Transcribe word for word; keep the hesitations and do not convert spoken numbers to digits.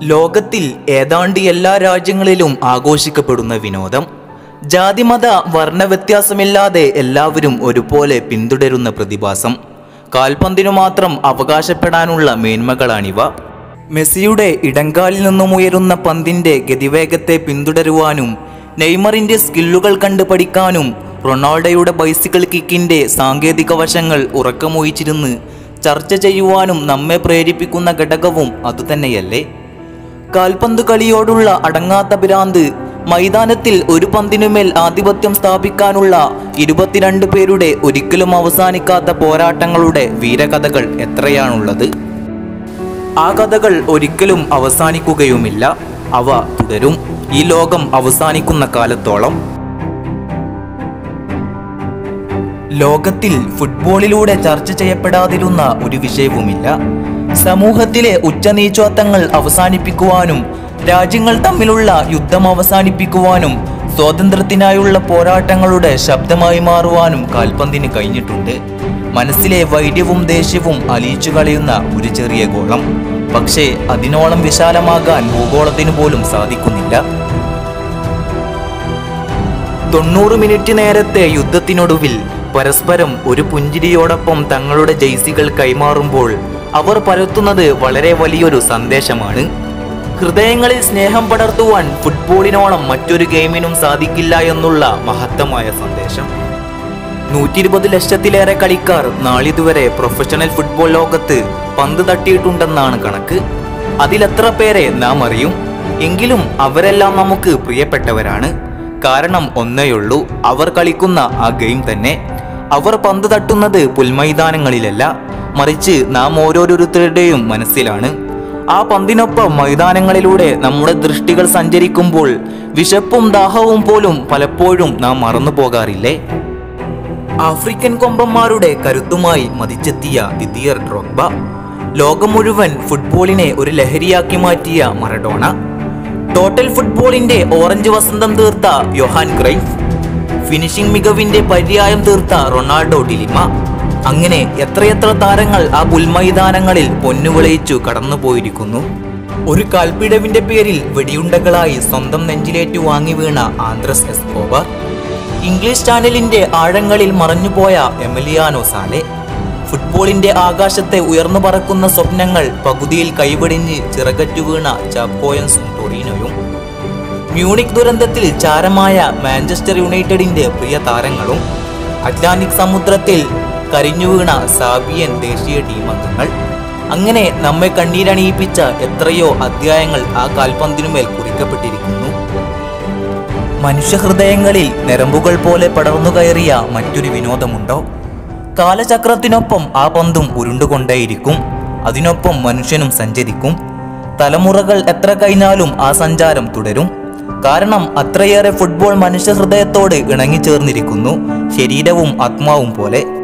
ലോകത്തിൽ ഏതാണ്ട് എല്ലാ രാജ്യങ്ങളിലും ആഘോഷിക്കപ്പെടുന്ന വിനോദം. ജാതിമത വർണ്ണ വ്യത്യാസമില്ലാതെ എല്ലാവരും ഒരുപോലെ പിന്തുടരുന്ന പ്രതിഭാസം. കാൽപന്തിനു മാത്രം അവകാശപ്പെടാനുള്ള മേന്മകളാണിവ. മെസ്സിയുടെ ഇടങ്കാലിൽ നിന്നും ഉയരുന്ന പന്തിൻ്റെ ഗതിവേഗത്തെ പിന്തുടരുവാനും നെയ്മറിൻ്റെ സ്കില്ലുകൾ കണ്ടു പഠിക്കാനും റൊണാൾഡോയുടെ ബൈസിക്കിൾ കിക്കിൻ്റെ സാങ്കേതിക വശങ്ങൾ ഉറക്കമൊഴിച്ചിരുന്ന് ചർച്ച ചെയ്യുവാനും നമ്മെ പ്രേരിപ്പിക്കുന്ന ഘടകവും അതുതന്നെയല്ലേ? കാൽപന്ത് കളിയോടുള്ള അടങ്ങാത്ത ഭ്രാന്ത്, മൈതാനത്തിൽ ഒരു പന്തിനുമേൽ ആധിപത്യം സ്ഥാപിക്കാനുള്ള ഇരുപത്തിരണ്ട് പേരുടെ ഒരിക്കലും അവസാനിക്കാത്ത പോരാട്ടങ്ങളുടെ വീരകഥകൾ എത്രയാണുള്ളത്. ആ കഥകൾ ഒരിക്കലും അവസാനിക്കുകയുമില്ല. അവ തുടരും ഈ ലോകം അവസാനിക്കുന്ന കാലത്തോളം. ലോകത്തിൽ ഫുട്ബോളിലൂടെ ചർച്ച ചെയ്യപ്പെടാതിരുന്ന ഒരു വിഷയവുമില്ല. സമൂഹത്തിലെ ഉച്ചനീചത്വങ്ങൾ അവസാനിപ്പിക്കുവാനും രാജ്യങ്ങൾ തമ്മിലുള്ള യുദ്ധം അവസാനിപ്പിക്കുവാനും സ്വാതന്ത്ര്യത്തിനായുള്ള പോരാട്ടങ്ങളുടെ ശബ്ദമായി മാറുവാനും കാൽപന്തിന് കഴിഞ്ഞിട്ടുണ്ട്. മനസ്സിലെ വൈര്യവും ദേഷ്യവും അലിയിച്ചു കളയുന്ന ഒരു ചെറിയ ഗോളം. പക്ഷേ അതിനോളം വിശാലമാകാൻ ഭൂഗോളത്തിന് പോലും സാധിക്കുന്നില്ല. തൊണ്ണൂറ് മിനിറ്റ് നേരത്തെ യുദ്ധത്തിനൊടുവിൽ പരസ്പരം ഒരു പുഞ്ചിരിയോടൊപ്പം തങ്ങളുടെ ജേഴ്സികൾ കൈമാറുമ്പോൾ അവർ പരത്തുന്നത് വളരെ വലിയൊരു സന്ദേശമാണ്. ഹൃദയങ്ങളിൽ സ്നേഹം പടർത്തുവാൻ ഫുട്ബോളിനോളം മറ്റൊരു ഗെയിമിനും സാധിക്കില്ല എന്നുള്ള മഹത്തമായ സന്ദേശം. നൂറ്റി ഇരുപത് ലക്ഷത്തിലേറെ കളിക്കാർ നാളിതുവരെ പ്രൊഫഷണൽ ഫുട്ബോൾ ലോകത്ത് പന്ത് തട്ടിയിട്ടുണ്ടെന്നാണ് കണക്ക്. അതിലെത്ര പേരെ നാം അറിയും? എങ്കിലും അവരെല്ലാം നമുക്ക് പ്രിയപ്പെട്ടവരാണ്. കാരണം ഒന്നേയുള്ളൂ, അവർ കളിക്കുന്ന ആ ഗെയിം തന്നെ. അവർ പന്ത് തട്ടുന്നത് പുൽമൈതാനങ്ങളിലല്ല, മറിച്ച് നാം ഓരോരുത്തരുടെയും മനസ്സിലാണ്. ആ പന്തിനൊപ്പം മൈതാനങ്ങളിലൂടെ നമ്മുടെ ദൃഷ്ടികൾ സഞ്ചരിക്കുമ്പോൾ വിശപ്പും ദാഹവും പോലും പലപ്പോഴും നാം മറന്നു പോകാറില്ലേ? ആഫ്രിക്കൻ കൊമ്പന്മാരുടെ കരുത്തുമായി മതിച്ചെത്തിയ ദിദിയർ ഡ്രോഗ്ബ, ലോകം മുഴുവൻ ഫുട്ബോളിനെ ഒരു ലഹരിയാക്കി മാറ്റിയ മറഡോണ, ടോട്ടൽ ഫുട്ബോളിന്റെ ഓറഞ്ച് വസന്തം തീർത്ത യോഹാൻ ക്രൈഫ്, ഫിനിഷിംഗ് മികവിന്റെ പര്യായം തീർത്ത റൊണാൾഡോ ഡിലിമ, അങ്ങനെ എത്രയെത്ര താരങ്ങൾ ആ പുൽമൈതാനങ്ങളിൽ പൊന്നുവിളയിച്ചു കടന്നുപോയിരിക്കുന്നു. ഒരു കാൽപ്പിടവിന്റെ പേരിൽ വെടിയുണ്ടകളായി സ്വന്തം നെഞ്ചിലേറ്റു വാങ്ങി വീണ ആന്ത്രസ് എസ്കോബാർ, ഇംഗ്ലീഷ് ചാനലിന്റെ ആഴങ്ങളിൽ മറഞ്ഞുപോയ എമിലിയാനോ സാലെ, ഫുട്ബോളിന്റെ ആകാശത്തെ ഉയർന്നു പറക്കുന്ന സ്വപ്നങ്ങൾ പകുതിയിൽ കൈവടിഞ്ഞ് ചിറകറ്റു വീണ ചാപ്പോയൻസും ടൊറീനോയും, മ്യൂണിക് ദുരന്തത്തിൽ ചാരമായ മാഞ്ചസ്റ്റർ യുണൈറ്റഡിന്റെ പ്രിയ താരങ്ങളും, അറ്റ്ലാന്റിക് സമുദ്രത്തിൽ കരിഞ്ഞു വീണ സാബിയൻ ദേശീയ ടീം അംഗങ്ങൾ, അങ്ങനെ നമ്മെ കണ്ണീരണിയിപ്പിച്ച എത്രയോ അധ്യായങ്ങൾ ആ കാൽപന്തിനുമേൽ കുറിക്കപ്പെട്ടിരിക്കുന്നു. മനുഷ്യഹൃദയങ്ങളിൽ ഞരമ്പുകൾ പോലെ പടർന്നു കയറിയ മറ്റൊരു വിനോദമുണ്ടോ? കാലചക്രത്തിനൊപ്പം ആ പന്തും ഉരുണ്ടുകൊണ്ടേയിരിക്കും. അതിനൊപ്പം മനുഷ്യനും സഞ്ചരിക്കും. തലമുറകൾ എത്ര കഴിഞ്ഞാലും ആ സഞ്ചാരം തുടരും. കാരണം അത്രയേറെ ഫുട്ബോൾ മനുഷ്യ ഹൃദയത്തോട് ഇണങ്ങിച്ചേർന്നിരിക്കുന്നു, ശരീരവും ആത്മാവും പോലെ.